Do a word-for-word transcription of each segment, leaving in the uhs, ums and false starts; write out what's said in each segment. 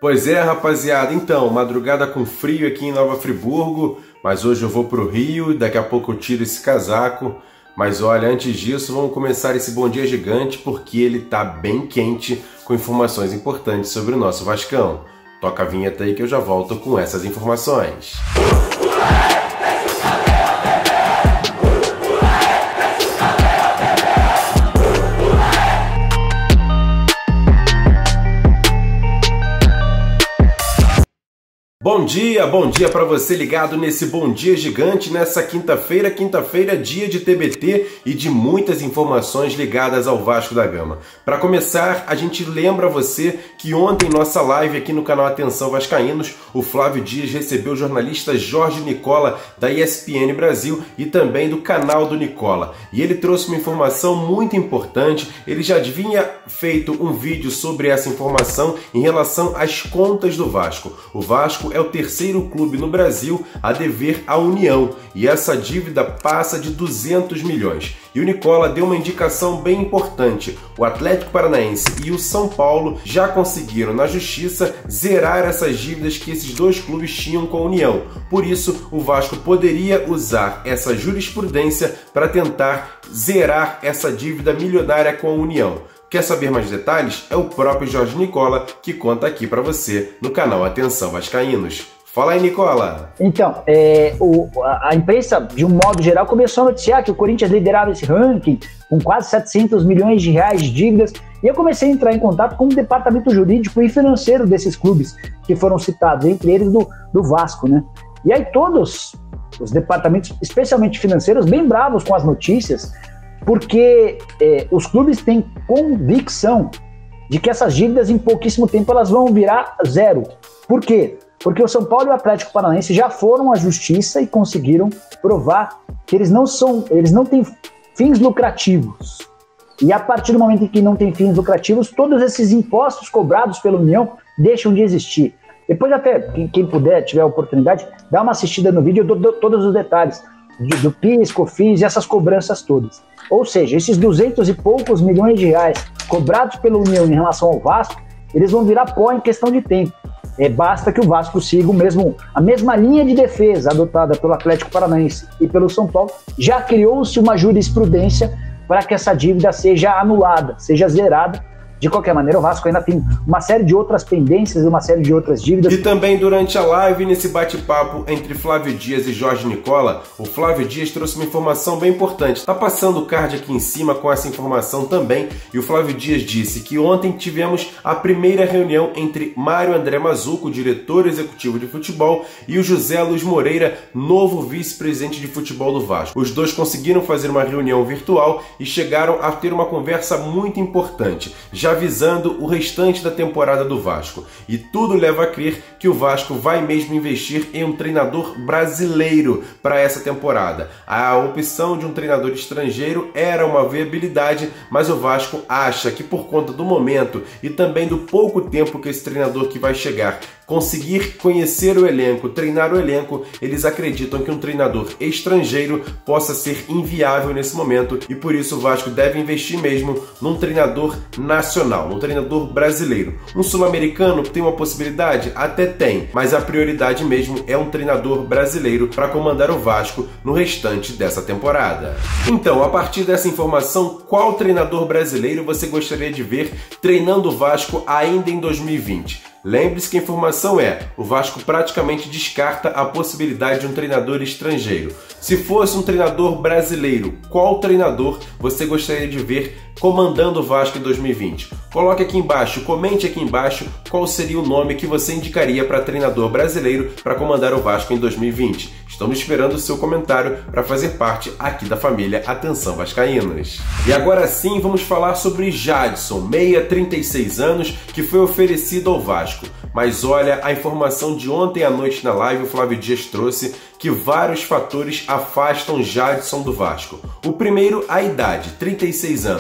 Pois é, rapaziada, então, madrugada com frio aqui em Nova Friburgo, mas hoje eu vou pro Rio, daqui a pouco eu tiro esse casaco. Mas olha, antes disso, vamos começar esse Bom Dia Gigante, porque ele tá bem quente, com informações importantes sobre o nosso Vascão. Toca a vinheta aí que eu já volto com essas informações. Bom dia, bom dia para você ligado nesse Bom Dia Gigante nessa quinta-feira, quinta-feira dia de T B T e de muitas informações ligadas ao Vasco da Gama. Para começar, a gente lembra você que ontem nossa live aqui no canal Atenção Vascaínos, o Flávio Dias recebeu o jornalista Jorge Nicola da E S P N Brasil e também do canal do Nicola. E ele trouxe uma informação muito importante, ele já vinha feito um vídeo sobre essa informação em relação às contas do Vasco. O Vasco é o terceiro clube no Brasil a dever à União e essa dívida passa de duzentos milhões. E o Nicola deu uma indicação bem importante. O Atlético Paranaense e o São Paulo já conseguiram na justiça zerar essas dívidas que esses dois clubes tinham com a União. Por isso, o Vasco poderia usar essa jurisprudência para tentar zerar essa dívida milionária com a União. Quer saber mais detalhes? É o próprio Jorge Nicola que conta aqui para você no canal Atenção Vascaínos. Fala aí, Nicola! Então, é, o, a, a imprensa, de um modo geral, começou a noticiar que o Corinthians liderava esse ranking com quase setecentos milhões de reais de dívidas, e eu comecei a entrar em contato com o departamento jurídico e financeiro desses clubes que foram citados, entre eles do, do Vasco, né? E aí todos os departamentos, especialmente financeiros, bem bravos com as notícias, porque é, os clubes têm convicção de que essas dívidas em pouquíssimo tempo elas vão virar zero. Por quê? Porque o São Paulo e o Atlético Paranaense já foram à justiça e conseguiram provar que eles não são, eles não têm fins lucrativos. E a partir do momento em que não tem fins lucrativos, todos esses impostos cobrados pela União deixam de existir. Depois até, quem, quem puder, tiver a oportunidade, dá uma assistida no vídeo, eu dou todos os detalhes do PIS, COFINS e essas cobranças todas. Ou seja, esses duzentos e poucos milhões de reais cobrados pela União em relação ao Vasco, eles vão virar pó em questão de tempo. É, basta que o Vasco siga o mesmo, a mesma linha de defesa adotada pelo Atlético Paranaense e pelo São Paulo. Já criou-se uma jurisprudência para que essa dívida seja anulada, seja zerada. De qualquer maneira, o Vasco ainda tem uma série de outras pendências e uma série de outras dívidas. E também durante a live, nesse bate-papo entre Flávio Dias e Jorge Nicola, o Flávio Dias trouxe uma informação bem importante. Tá passando o card aqui em cima com essa informação também. E o Flávio Dias disse que ontem tivemos a primeira reunião entre Mário André Mazzuco, diretor executivo de futebol, e o José Luiz Moreira, novo vice-presidente de futebol do Vasco. Os dois conseguiram fazer uma reunião virtual e chegaram a ter uma conversa muito importante, já avisando o restante da temporada do Vasco. E tudo leva a crer que o Vasco vai mesmo investir em um treinador brasileiro para essa temporada. A opção de um treinador estrangeiro era uma viabilidade, mas o Vasco acha que por conta do momento e também do pouco tempo que esse treinador que vai chegar conseguir conhecer o elenco, treinar o elenco, eles acreditam que um treinador estrangeiro possa ser inviável nesse momento e por isso o Vasco deve investir mesmo num treinador nacional, num treinador brasileiro. Um sul-americano tem uma possibilidade? Até tem, mas a prioridade mesmo é um treinador brasileiro para comandar o Vasco no restante dessa temporada. Então, a partir dessa informação, qual treinador brasileiro você gostaria de ver treinando o Vasco ainda em dois mil e vinte? Lembre-se que a informação é, o Vasco praticamente descarta a possibilidade de um treinador estrangeiro. Se fosse um treinador brasileiro, qual treinador você gostaria de ver comandando o Vasco em dois mil e vinte? Coloque aqui embaixo, comente aqui embaixo qual seria o nome que você indicaria para treinador brasileiro para comandar o Vasco em dois mil e vinte. Estamos esperando o seu comentário para fazer parte aqui da família Atenção Vascaínos. E agora sim vamos falar sobre Jadson, meia, trinta e seis anos, que foi oferecido ao Vasco. Mas olha, a informação de ontem à noite na live, o Flávio Dias trouxe que vários fatores afastam Jadson do Vasco. O primeiro, a idade, trinta e seis anos.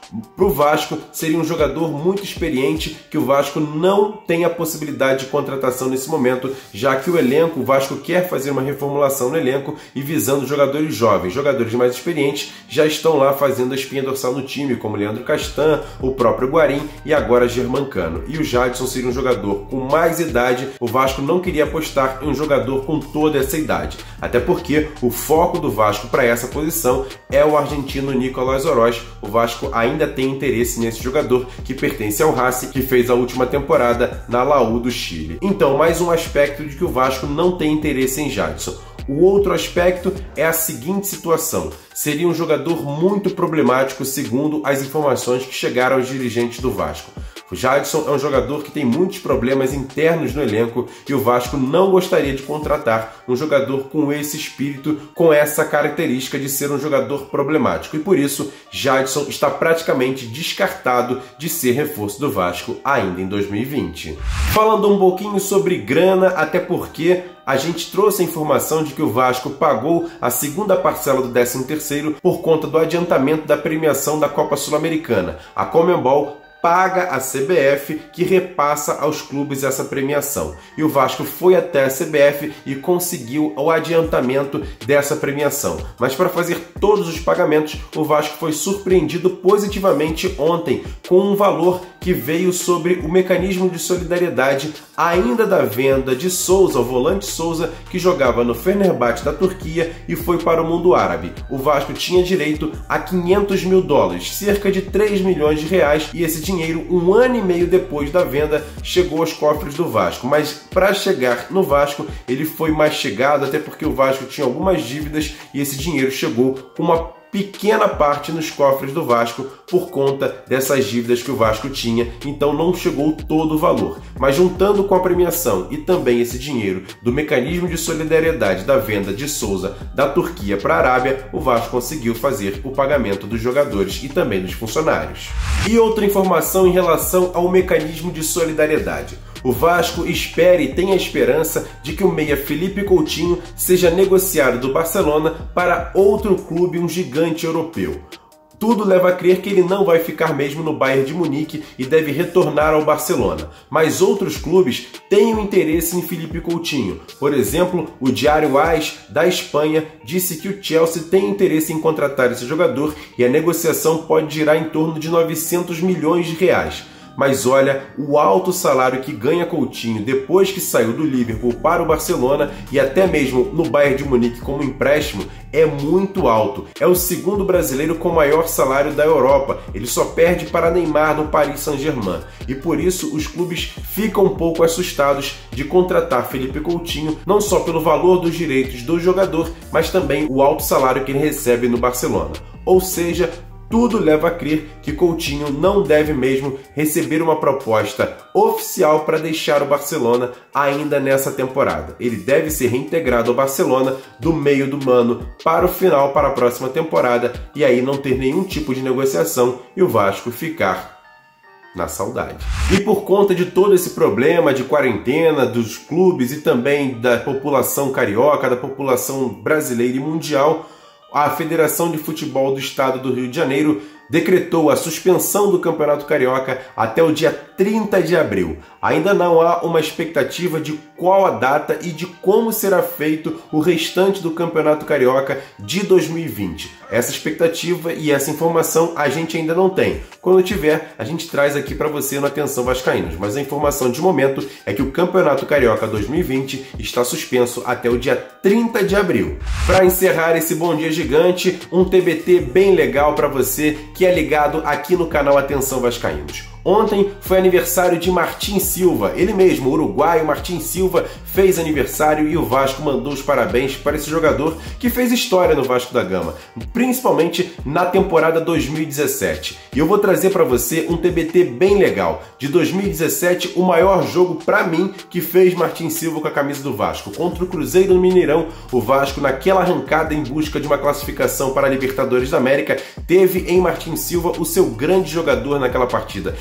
para o Vasco seria um jogador muito experiente que o Vasco não tem a possibilidade de contratação nesse momento, já que o elenco, o Vasco quer fazer uma reformulação no elenco e visando jogadores jovens. Jogadores mais experientes já estão lá fazendo a espinha dorsal no time, como Leandro Castan, o próprio Guarim e agora Germancano. E o Jadson seria um jogador com mais idade. O Vasco não queria apostar em um jogador com toda essa idade, até porque o foco do Vasco para essa posição é o argentino Nicolás Oroz. O Vasco ainda tem interesse nesse jogador que pertence ao Racing, que fez a última temporada na Laú do Chile. Então, mais um aspecto de que o Vasco não tem interesse em Jadson. O outro aspecto é a seguinte situação: seria um jogador muito problemático segundo as informações que chegaram aos dirigentes do Vasco. O Jadson é um jogador que tem muitos problemas internos no elenco e o Vasco não gostaria de contratar um jogador com esse espírito, com essa característica de ser um jogador problemático. E por isso, Jadson está praticamente descartado de ser reforço do Vasco ainda em dois mil e vinte. Falando um pouquinho sobre grana, até porque a gente trouxe a informação de que o Vasco pagou a segunda parcela do décimo terceiro por conta do adiantamento da premiação da Copa Sul-Americana. A Conmebol paga a C B F, que repassa aos clubes essa premiação. E o Vasco foi até a C B F e conseguiu o adiantamento dessa premiação. Mas para fazer todos os pagamentos, o Vasco foi surpreendido positivamente ontem com um valor que veio sobre o mecanismo de solidariedade ainda da venda de Souza, o volante Souza, que jogava no Fenerbahçe da Turquia e foi para o mundo árabe. O Vasco tinha direito a quinhentos mil dólares, cerca de três milhões de reais, e esse dinheiro, um ano e meio depois da venda, chegou aos cofres do Vasco. Mas para chegar no Vasco, ele foi mastigado, até porque o Vasco tinha algumas dívidas e esse dinheiro chegou com uma pequena parte nos cofres do Vasco por conta dessas dívidas que o Vasco tinha, então não chegou todo o valor. Mas juntando com a premiação e também esse dinheiro do mecanismo de solidariedade da venda de Souza da Turquia para a Arábia, o Vasco conseguiu fazer o pagamento dos jogadores e também dos funcionários. E outra informação em relação ao mecanismo de solidariedade: o Vasco espera e tem a esperança de que o meia Felipe Coutinho seja negociado do Barcelona para outro clube, um gigante europeu. Tudo leva a crer que ele não vai ficar mesmo no Bayern de Munique e deve retornar ao Barcelona. Mas outros clubes têm um interesse em Felipe Coutinho. Por exemplo, o Diário AS da Espanha disse que o Chelsea tem interesse em contratar esse jogador e a negociação pode girar em torno de novecentos milhões de reais. Mas olha, o alto salário que ganha Coutinho depois que saiu do Liverpool para o Barcelona e até mesmo no Bayern de Munique como empréstimo é muito alto. É o segundo brasileiro com maior salário da Europa. Ele só perde para Neymar no Paris Saint-Germain. E por isso os clubes ficam um pouco assustados de contratar Felipe Coutinho, não só pelo valor dos direitos do jogador, mas também o alto salário que ele recebe no Barcelona. Ou seja, tudo leva a crer que Coutinho não deve mesmo receber uma proposta oficial para deixar o Barcelona ainda nessa temporada. Ele deve ser reintegrado ao Barcelona do meio do ano para o final, para a próxima temporada, e aí não ter nenhum tipo de negociação e o Vasco ficar na saudade. E por conta de todo esse problema de quarentena dos clubes e também da população carioca, da população brasileira e mundial, a Federação de Futebol do Estado do Rio de Janeiro decretou a suspensão do Campeonato Carioca até o dia trinta de abril. Ainda não há uma expectativa de qual a data e de como será feito o restante do Campeonato Carioca de dois mil e vinte. Essa expectativa e essa informação a gente ainda não tem. Quando tiver, a gente traz aqui para você no Atenção Vascaínos. Mas a informação de momento é que o Campeonato Carioca dois mil e vinte está suspenso até o dia trinta de abril. Para encerrar esse Bom Dia Gigante, um T B T bem legal para você que é ligado aqui no canal Atenção Vascaínos. Ontem foi aniversário de Martin Silva, ele mesmo, o uruguaio Martin Silva, fez aniversário e o Vasco mandou os parabéns para esse jogador que fez história no Vasco da Gama, principalmente na temporada dois mil e dezessete. E eu vou trazer para você um T B T bem legal. De dois mil e dezessete, o maior jogo para mim que fez Martin Silva com a camisa do Vasco. Contra o Cruzeiro no Mineirão, o Vasco, naquela arrancada em busca de uma classificação para a Libertadores da América, teve em Martin Silva o seu grande jogador naquela partida.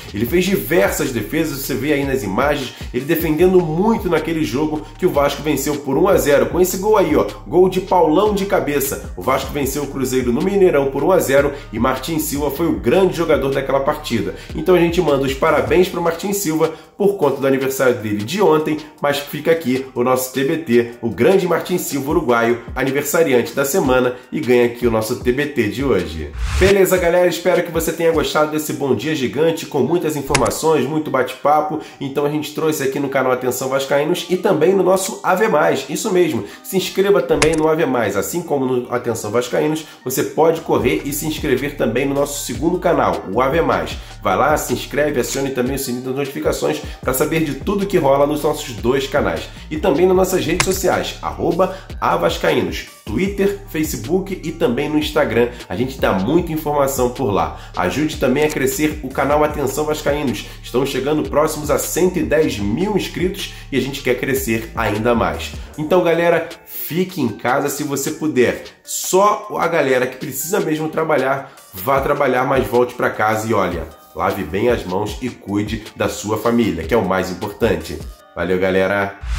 Ele fez diversas defesas, você vê aí nas imagens, ele defendendo muito naquele jogo que o Vasco venceu por um a zero, com esse gol aí, ó, gol de Paulão de cabeça. O Vasco venceu o Cruzeiro no Mineirão por um a zero e Martin Silva foi o grande jogador daquela partida. Então a gente manda os parabéns para o Martin Silva por conta do aniversário dele de ontem, mas fica aqui o nosso T B T, o grande Martin Silva uruguaio, aniversariante da semana, e ganha aqui o nosso T B T de hoje. Beleza, galera? Espero que você tenha gostado desse Bom Dia Gigante, com muitas informações, muito bate-papo. Então a gente trouxe aqui no canal Atenção Vascaínos e também no nosso Ave Mais. Isso mesmo, se inscreva também no Ave Mais. Assim como no Atenção Vascaínos, você pode correr e se inscrever também no nosso segundo canal, o Ave Mais. Vai lá, se inscreve, acione também o sininho das notificações para saber de tudo que rola nos nossos dois canais. E também nas nossas redes sociais, arroba avascaínos, Twitter, Facebook e também no Instagram. A gente dá muita informação por lá. Ajude também a crescer o canal Atenção Vascaínos. Estamos chegando próximos a cento e dez mil inscritos e a gente quer crescer ainda mais. Então, galera, fique em casa se você puder. Só a galera que precisa mesmo trabalhar, vá trabalhar, mas volte para casa e olha, lave bem as mãos e cuide da sua família, que é o mais importante. Valeu, galera!